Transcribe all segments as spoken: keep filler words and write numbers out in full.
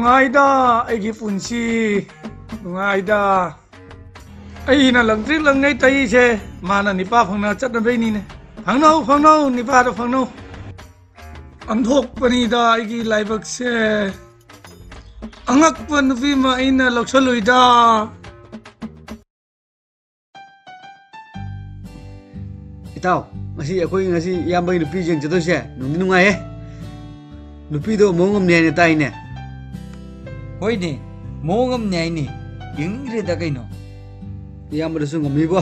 Nungaida ai gi punsi nungaida ai na lang tri lang ngai tai che mana nipa phangna chat na bei ni ne phangno phangno nipa do phangno amthok pani da ai gi laibak se angak pan vi ma ina loksolui da Itao ngasi akoi ngasi yambai nupi jeng chato se nungni nungai he nupi do mongam ne ne tai ne hoi ne mongam ne ni yeng re da kai no yamba da sungam mi bo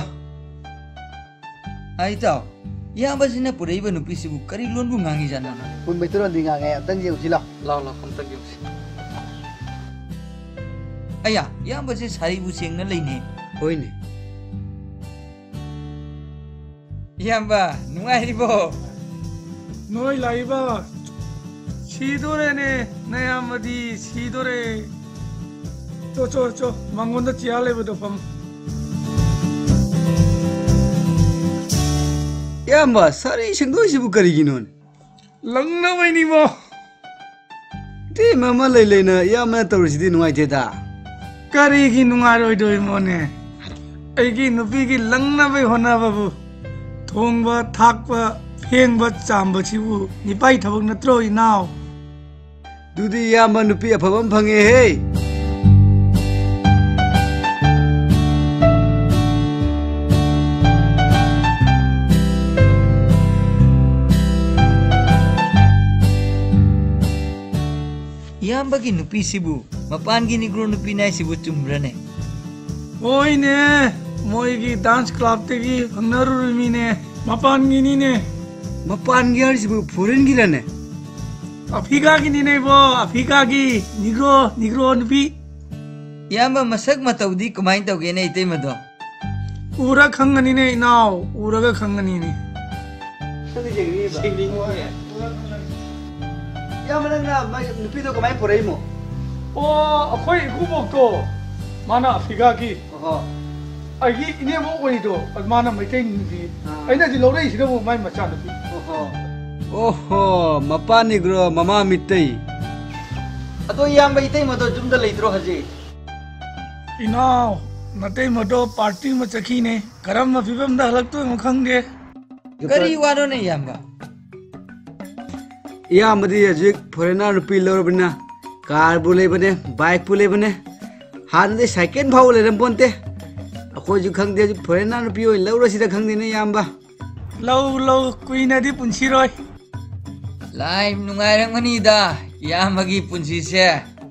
ai tao yamba sina purei ba nupi sibu kari lon bu ngangi jana pun mai turon dinga ngai tang jeu si la la la kham tak yus aya yamba se sari bu seng na leine hoi ne yamba nungai ri bo noi laiba 시도래 네 나야마디 시도래 저저저 망곤다 지알레부터 밤 yamba sari sengdo sibu kari ginon 랑나 바이니 뭐 te mama lai lai na yama tawri sidi nungai te da 까리기 누아로이 도이 뭐네 아이기 누비기 랑나 바이 호나 바부 통바 탁바 팽바 짬바 치부 니빠이 타복 나트로이 나오 dudi yamba nupi apabam phange he yamba gi nupi sibu mapan gi nigro nupi nai sibu chumrane 오이네 모이기 댄스 클럽 때기 황나루미네 마판기니네 mapan gi har sibu foreign gi rane 아피가기니네 보 아피가기 니그로 니그로 누비 yamba masak matawdi kumain tawge ne itay mado 우라 강가니네 나오 우라가 강가니네 sandi jegri ba yamba na mai nupi do kamai porei mo 어 아코이 구복도 마나 아피가기 oho 아기 이네 뭐 오이도 마나 메테인 누비 아이나 지 로레이 시도 마이 마차 누비 oho oho mapan ni gro mama mitai ato yamba itai mo do jumda leitro haji इनाव नते मडो party में चखी ने गरम में फिबम दा हलक तो मखंग दे kari wano ne yamba yamba di ajik foreigner nupi lor bina car bule bane bike bule bane han de cycle phau le ram bonte akoi ju khang de foreigner nupi oi lor si da khang de ne yamba लो लो कुई नदी पुंसी रोय laim nungai rang mani da yamba gi punsi se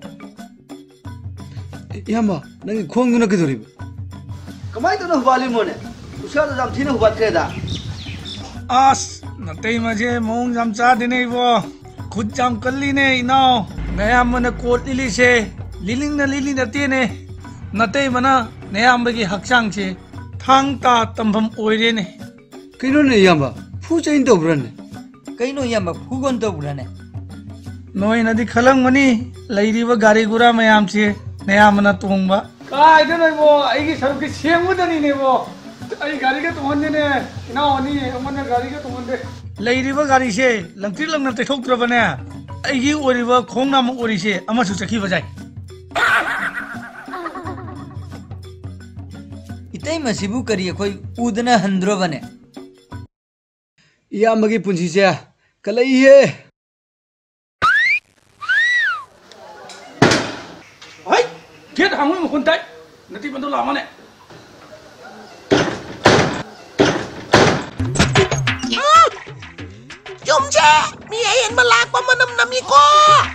yamba nangi khong na ke dori kamai to no wali mo ne usa da jam thina hubat ke da आस नते मजे मोंग जम चा दिने वो खुद जम कल्ली ने इनाव नया मन कोट लिली से लिलिंग न लिली नते ने नते मना नया मगी हक्सांग से थांग ता तंभम ओइरे ने kino ne yamba fu chain to bran kaino yamba fugon to burane नोई नदी खलंग मनी लैरी व गाड़ी गुरा मयाम से नया मना तोंगबा काय दे नै वो आइगी सरु के सेंगु दनी ने वो आई गाड़ी के तोंगन ने इना ओनी अमन गाड़ी के तोंगन दे लैरी व गाड़ी से लंगति लंगन ते ठोक द्रबने आइगी ओरी व खोंग नाम ओरी से अमसु चखी बजाय itay masibu kari akoy udana handro bane yamba gi punsi se kalai he ai thiết hàng một con tay nó tìm bằng đâu làm này chúng che mi ấy hiện mà lạc qua mà nằm nằm như co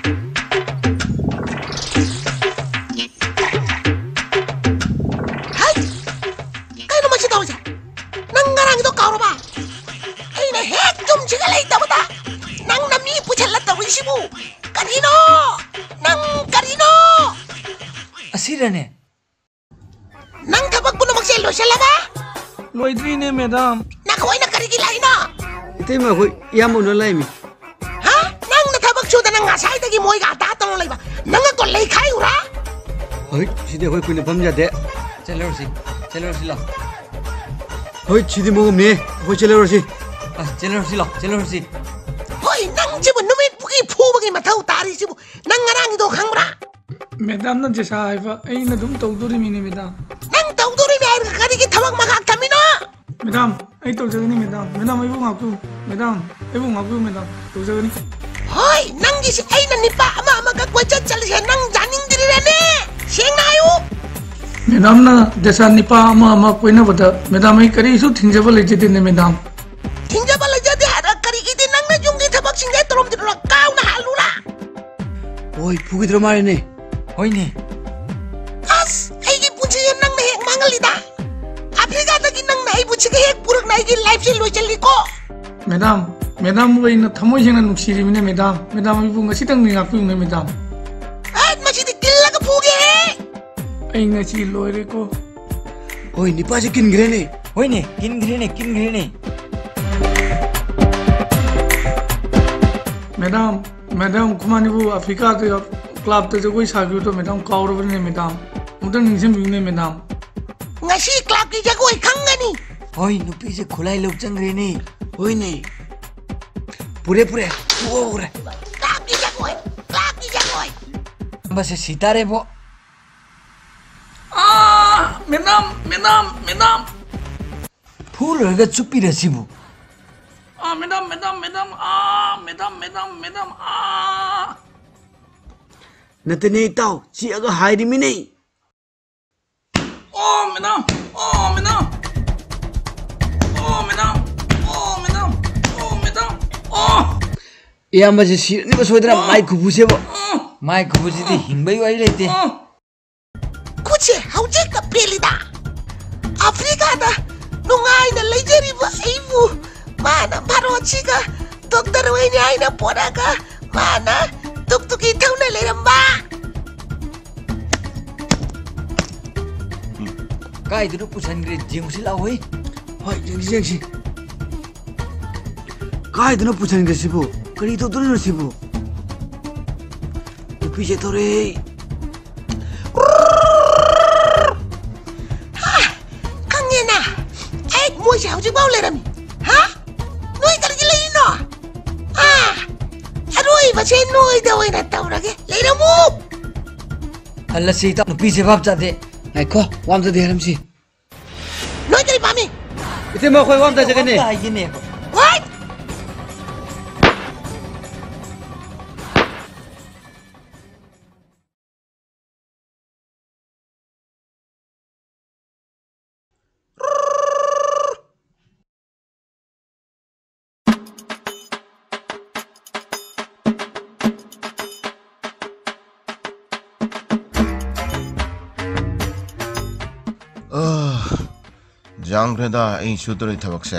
hay cái nó mà chỉ tao chứ năng ngang cái đó cao rồi ba hay là hết chúng chỉ cái lấy tao mà ta năng nằm như bút chân là tao với sibu carino năng carino asirane năng thằng bác bunu magsel lo siya ba लोइद्री ने madam nakaway na karigi lahi na itai ma hoi yamba no lai mi ha nang na thabak chu da nang ngasai tagi moi ga ta tong lai ba nang ko lai khai ura hoi side hoi kuine pham ja de chalo si chalo si lo hoi chidi mogom ne hoi chelo ro si ah chalo si lo chalo si hoi nang jibu numit pugi phu bagi mathau tari jibu nang ngarang do khangbra 매담나 제사 하이바 에이나 좀 떠우도리미네 매담 낭 떠우도리미 아이가 가리기 타박 막악타미노 매담 에이 떠우저그니 매담 매담 이부 마쿠 매담 이부 마쿠 매담 떠우저그니 허이 낭기시 에이나 니빠 아마 아마가 꽉짜짜리세 낭 자닝들이라네 생나요 매담나 제사 니파 아마 아마 꼬이나보다 매담 에이 까리 이수 팅잡을 레제데네 매담 팅잡을 레제데 하라 가리기디 낭나 중기 타박 싱게 또롬들어라 까우나 할루라 오이 부기 들어 말이네. 호이니 아스 아이기 부치게 낭나 핵 망을리다 아프리카다기 낭나 이 부치게 핵 부럭 나이기 라이프실로 잘리고 매담 매담 에이나 타모이생나 눅시리미네 매담 매담 이부 ngasi당 ngaku네 매담 아 마시디 길라가 포기해 에이 ngasi loireको 오이 니빠지 낀 그래네. 호이니 긴그리네 긴그리네 madam madam कुमानीबू Africa के club ते जो कोई साबियो तो madam काउरबने madam उधर निसे मिने madam ngasi klapki jagoy khangani 호이 누피세 콜라이 럭정그리네 오이네. पुरे पुरे 오 그래. klapki jagoy klapki jagoy 바세 시타레 보 아 madam madam madam 풀어가 쭈삐라시부 아 madam madam madam 아 madam madam madam 아 नतने ताऊ ची अगर हाइडी में नहीं 오 madam 오 madam 오 madam 오 madam 오 madam 오 या मजे सी नहीं बस वैद्रा माइक खुबुसे वो 마이 그부지디 힝바이 와이레테 kuchi haujeka pelida afrikada nungaina lejeriba aibu mana barochiga doktor wenya aina poraga mana tuktuki tauna leramba 까이드로 부산그레 징실라 호이 हाय जंगी जंगी काय इतना पूछने के सिबू करी तो तुरंत न सिबू तो पीछे तो रे 강예나 에이 무엇이 하우지 바울레라미 하? 너희 가르기 레이노 아 하루이 바세 너희 다와이나 따오라게 레이라무 알라 세이타 누피세 밥자데 आइको वाम तो देहरम सी 너희들이 밤이 इतने मैं कोई वाम तो जगह नहीं 아이기네 what? 장그래다 이 슈더리 타박세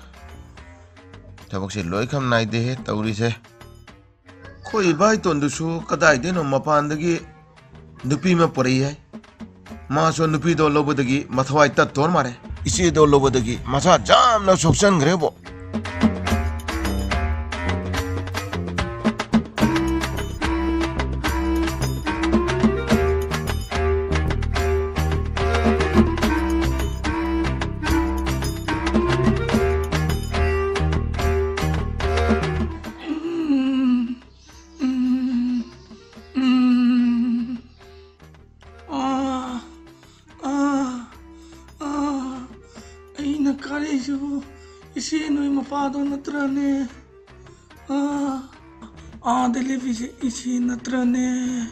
타박세 로이캄 나이데 따우리세 코이 바이톤두수 까다이데노 마판다기 누피마 포레이 마소 누피도 로보다기 마타와이 따토르 마레 이시도 로보다기 마사 잠나 속선 그래보 नत्रने आ आ दिलीपी से इसी नत्रने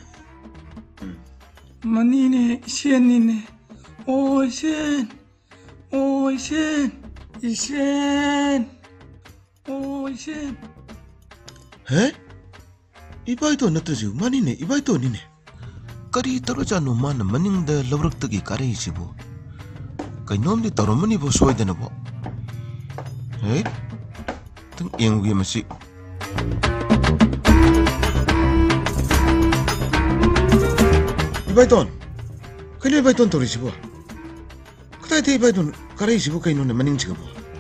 मनी ने इसेनी ने ओ इसेन ओ इसेन इसेन ओ इसेन हे 이바이도 너트지 마니네 이바이도 니네 까리 떨어자노 만 머닝데 러브럭뜨기 까리시부 그놈디 떨어머니 보 소이데나 보 헤 등 잉우기 마시 이바이돈 그래 이바이돈 떨어지부 그다이 이바이돈 까리시부 그놈네 머닝 지가 보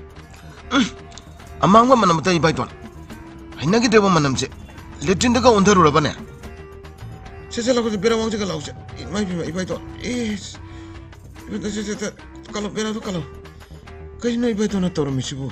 아망과 만남다 이바이돈 하이나게 되고 만남지 레진드가 온다로 라바네 세세라고 베라 왕자가 나오자 마이 비마 이바이도 에 이거 세세 칼로 베라도 칼로 그이노 이바이도 나 떠로 미시고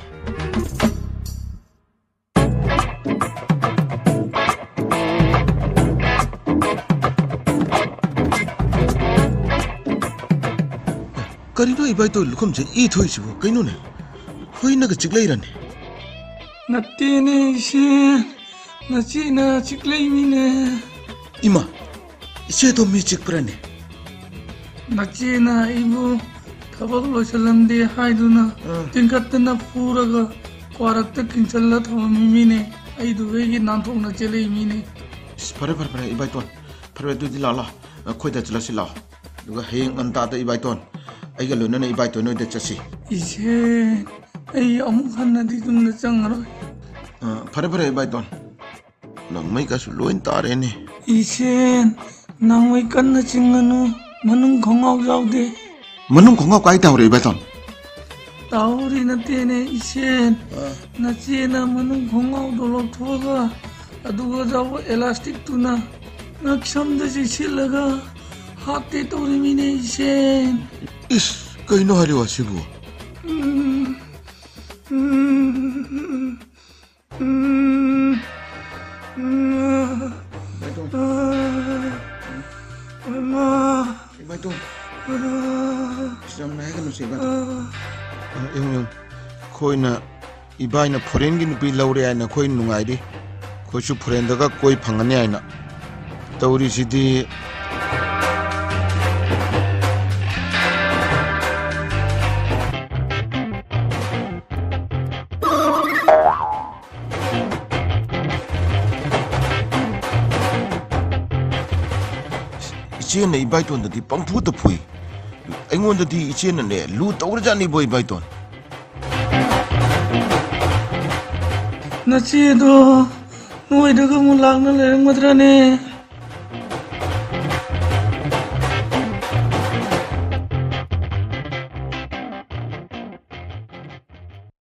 करीनो इबाई तो लुकम जे ई थोई सिबो कइनो ने होई न ग चिकलै रने नत्तेने इसे नचीना चिकलै मिने इमा इसे तो मी चिकप्रने नचीना इबो थबक लोसलंदे हाइदुना तिंकत्तना पूरगा क्वारक्ता किंचल्ला थमिमिने आई दुबेगी नांथोंना चले मिने फरे फरे फरे इबाई तो फरे दुदि लाला खोइदा चलासि लाओ दुगा हेंग अंता द इबाई तो आइगा लोनना इबाई तो नोइदा चसी इसे आई अमुक हन्नदि तुमना चंगरो फरे फरे इबाई तो नंगमै कासु लोइन तारेने इसे नंगमै कन्ना चिंगनु मनुंग खोंगाव जाउदे मनुंग खोंगाव काई तावरे इबाई तो तावरी नतेने इसे नचेना मनुंग खोंगाव दोलक थोगा अदुगा जाव एलास्टिक तुना नक्षमदा जिसिलगा हाते तोरी मिने इसे इस कइनो हरि वासिबु इबाई तो सिम नायगा नु सेबा एम एम खोइना इबाइना फोरेन गी नुपी लौरे आइना खोइ नुंगाइरि खोइसु फोरेन दगा कोइ फंगने आइना तौरी सिदी इचेन इबाई तो ददी पंफु त फुई एंगोन ददी इचेन ने लू तौर जानी बोई इबाई तो नचेदो नोइदगा मु लागना लेरंग मद्राने